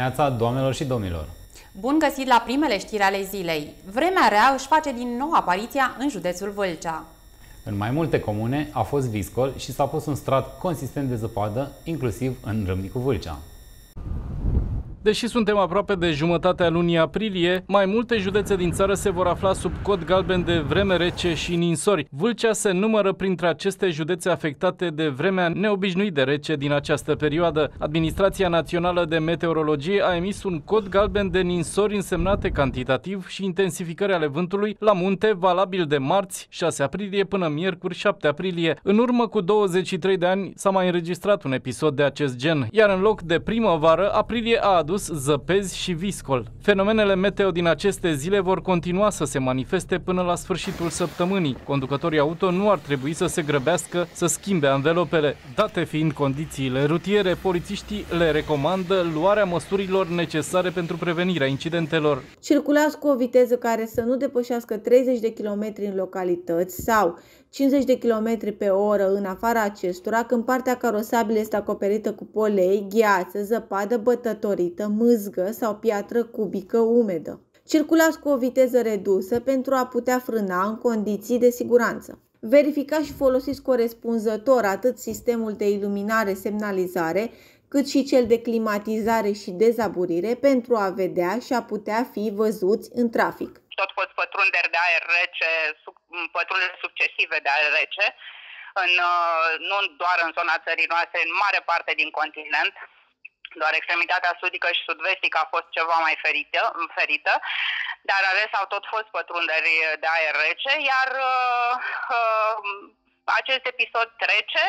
dimineața, doamnelor și domnilor! Bun găsit la primele știri ale zilei! Vremea rea își face din nou apariția în județul Vâlcea. În mai multe comune a fost viscol și s-a pus un strat consistent de zăpadă, inclusiv în Râmnicu Vâlcea. Deși suntem aproape de jumătatea lunii aprilie, mai multe județe din țară se vor afla sub cod galben de vreme rece și ninsori. Vâlcea se numără printre aceste județe afectate de vremea neobișnuit de rece din această perioadă. Administrația Națională de Meteorologie a emis un cod galben de ninsori însemnate cantitativ și intensificări ale vântului la munte, valabil de marți, 6 aprilie, până miercuri, 7 aprilie. În urmă cu 23 de ani s-a mai înregistrat un episod de acest gen, iar în loc de primăvară, aprilie a adus zăpezi și viscol. Fenomenele meteo din aceste zile vor continua să se manifeste până la sfârșitul săptămânii. Conducătorii auto nu ar trebui să se grăbească să schimbe anvelopele. Date fiind condițiile rutiere, polițiștii le recomandă luarea măsurilor necesare pentru prevenirea incidentelor. Circulați cu o viteză care să nu depășească 30 de km în localități sau 50 de km pe oră în afara acestora, când partea carosabilă este acoperită cu polei, gheață, zăpadă bătătorită, mâzgă sau piatră cubică umedă. Circulați cu o viteză redusă pentru a putea frâna în condiții de siguranță. Verificați și folosiți corespunzător atât sistemul de iluminare-semnalizare, cât și cel de climatizare și dezaburire pentru a vedea și a putea fi văzuți în trafic. Tot fost pătrunderi de aer rece, pătrunderi succesive de aer rece, nu doar în zona țării noastre, în mare parte din continent. Doar extremitatea sudică și sud-vestică a fost ceva mai ferită, dar în rest au tot fost pătrunderi de aer rece, iar acest episod trece.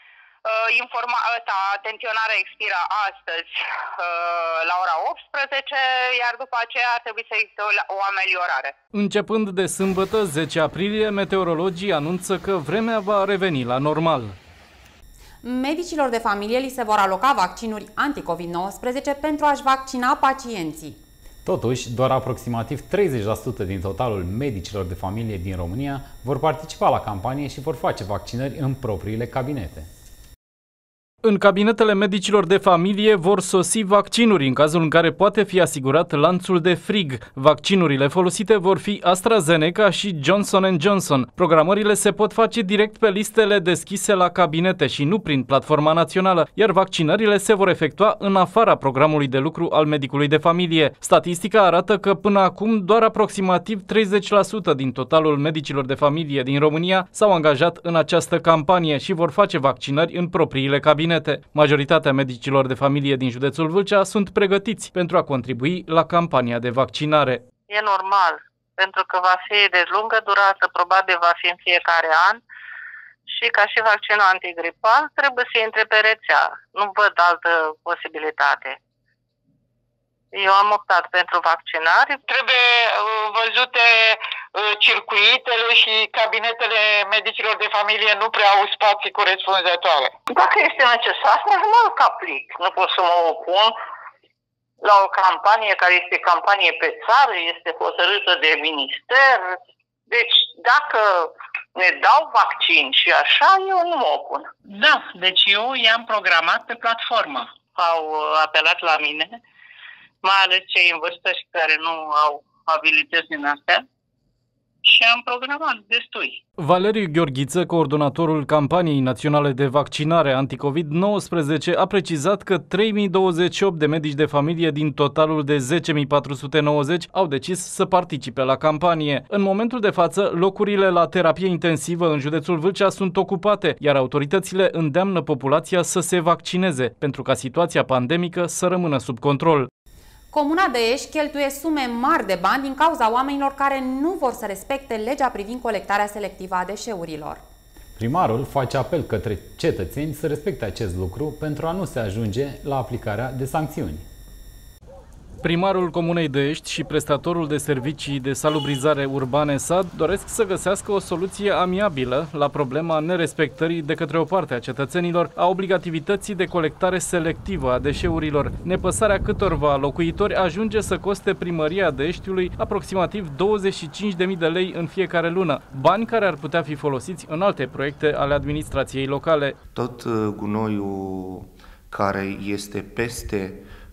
Atenționarea expiră astăzi la ora 18, iar după aceea ar trebui să existe o ameliorare. Începând de sâmbătă, 10 aprilie, meteorologii anunță că vremea va reveni la normal. Medicilor de familie li se vor aloca vaccinuri anti-COVID-19 pentru a-și vaccina pacienții. Totuși, doar aproximativ 30% din totalul medicilor de familie din România vor participa la campanie și vor face vaccinări în propriile cabinete. În cabinetele medicilor de familie vor sosi vaccinuri în cazul în care poate fi asigurat lanțul de frig. Vaccinurile folosite vor fi AstraZeneca și Johnson & Johnson. Programările se pot face direct pe listele deschise la cabinete și nu prin platforma națională, iar vaccinările se vor efectua în afara programului de lucru al medicului de familie. Statistica arată că până acum doar aproximativ 30% din totalul medicilor de familie din România s-au angajat în această campanie și vor face vaccinări în propriile cabinete. Majoritatea medicilor de familie din județul Vâlcea sunt pregătiți pentru a contribui la campania de vaccinare. E normal, pentru că va fi de lungă durată, probabil va fi în fiecare an și ca și vaccinul antigripal trebuie să intre pe rețea. Nu văd altă posibilitate. Eu am optat pentru vaccinare. Trebuie văzute circuitele și cabinetele medicilor de familie nu prea au spații corespunzătoare. Dacă este necesar, normal că aplic. Nu pot să mă opun la o campanie care este campanie pe țară, este hotărâtă de minister. Deci dacă ne dau vaccin și așa, eu nu mă opun. Da, deci eu i-am programat pe platformă. Au apelat la mine, mai ales cei în vârstă și care nu au abilități din astea, și am programat destui. Valeriu Gheorghiță, coordonatorul campaniei naționale de vaccinare anti-COVID-19, a precizat că 3028 de medici de familie din totalul de 10.490 au decis să participe la campanie. În momentul de față, locurile la terapie intensivă în județul Vâlcea sunt ocupate, iar autoritățile îndeamnă populația să se vaccineze, pentru ca situația pandemică să rămână sub control. Comuna de Ești cheltuie sume mari de bani din cauza oamenilor care nu vor să respecte legea privind colectarea selectivă a deșeurilor. Primarul face apel către cetățeni să respecte acest lucru pentru a nu se ajunge la aplicarea de sancțiuni. Primarul Comunei de Ești și prestatorul de servicii de salubrizare urbane SAD doresc să găsească o soluție amiabilă la problema nerespectării de către o parte a cetățenilor a obligativității de colectare selectivă a deșeurilor. Nepăsarea câtorva locuitori ajunge să coste primăria Deștiului aproximativ 25.000 de lei în fiecare lună, bani care ar putea fi folosiți în alte proiecte ale administrației locale. Tot gunoiul care este peste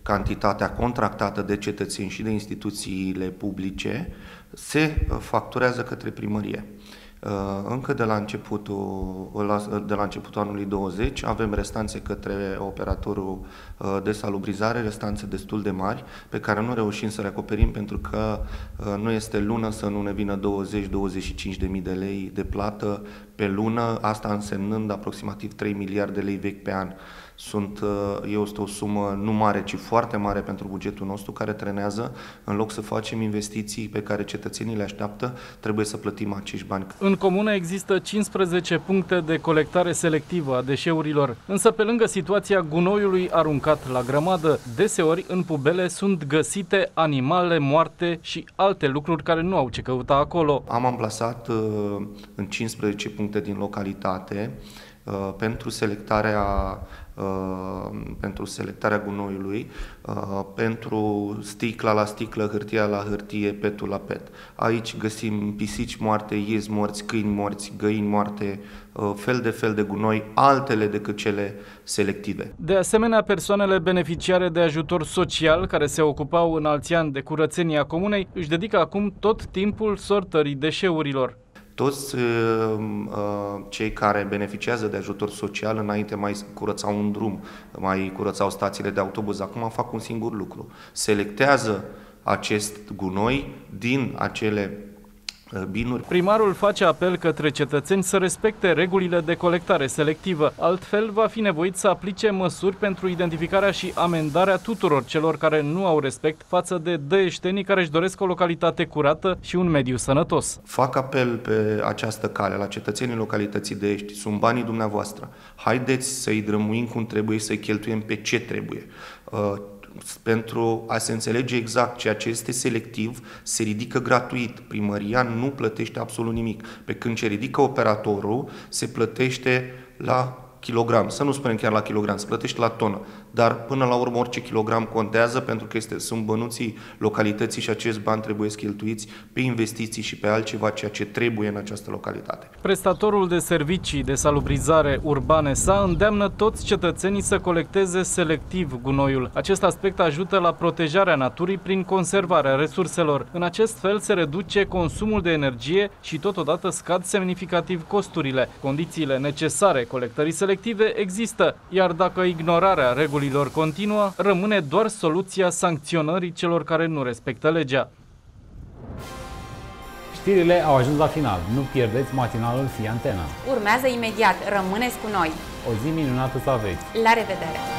cantitatea contractată de cetățeni și de instituțiile publice se facturează către primărie. Încă de la începutul anului 20 avem restanțe către operatorul de salubrizare, restanțe destul de mari, pe care nu reușim să le acoperim pentru că nu este lună să nu ne vină 20-25 de mii de lei de plată pe lună, asta însemnând aproximativ 3 miliarde de lei vechi pe an. Este o sumă nu mare, ci foarte mare pentru bugetul nostru, care trenează. În loc să facem investiții pe care cetățenii le așteaptă, trebuie să plătim acești bani. În comună există 15 puncte de colectare selectivă a deșeurilor, însă pe lângă situația gunoiului aruncat la grămadă, deseori în pubele sunt găsite animale moarte și alte lucruri care nu au ce căuta acolo. Am amplasat în 15 puncte din localitate pentru selectarea gunoiului, pentru sticla la sticlă, hârtia la hârtie, petul la pet. Aici găsim pisici moarte, iezi morți, câini morți, găini moarte, fel de gunoi, altele decât cele selective. De asemenea, persoanele beneficiare de ajutor social, care se ocupau în alți ani de curățenia comunei, își dedică acum tot timpul sortării deșeurilor. Toți cei care beneficiază de ajutor social înainte mai curățau un drum, mai curățau stațiile de autobuz, acum fac un singur lucru. Selectează acest gunoi din acele binuri. Primarul face apel către cetățeni să respecte regulile de colectare selectivă, altfel va fi nevoit să aplice măsuri pentru identificarea și amendarea tuturor celor care nu au respect față de dăieștenii care își doresc o localitate curată și un mediu sănătos. Fac apel pe această cale la cetățenii localității Dăiești, sunt banii dumneavoastră. Haideți să-i drămuim cum trebuie, să-i cheltuiem pe ce trebuie. Pentru a se înțelege exact, ceea ce este selectiv se ridică gratuit. Primăria nu plătește absolut nimic. Pe când ce ridică operatorul se plătește la kilogram. Să nu spunem chiar la kilogram, se plătește la tonă. Dar până la urmă orice kilogram contează pentru că sunt bănuții localității și acești bani trebuie cheltuiți pe investiții și pe altceva, ceea ce trebuie în această localitate. Prestatorul de servicii de salubrizare urbane SA îndeamnă toți cetățenii să colecteze selectiv gunoiul. Acest aspect ajută la protejarea naturii prin conservarea resurselor. În acest fel se reduce consumul de energie și totodată scad semnificativ costurile. Condițiile necesare colectării selective există, iar dacă ignorarea regulilor continuă, rămâne doar soluția sancționării celor care nu respectă legea. Știrile au ajuns la final. Nu pierdeți matinalul Fi Antena. Urmează imediat. Rămâneți cu noi. O zi minunată să aveți. La revedere!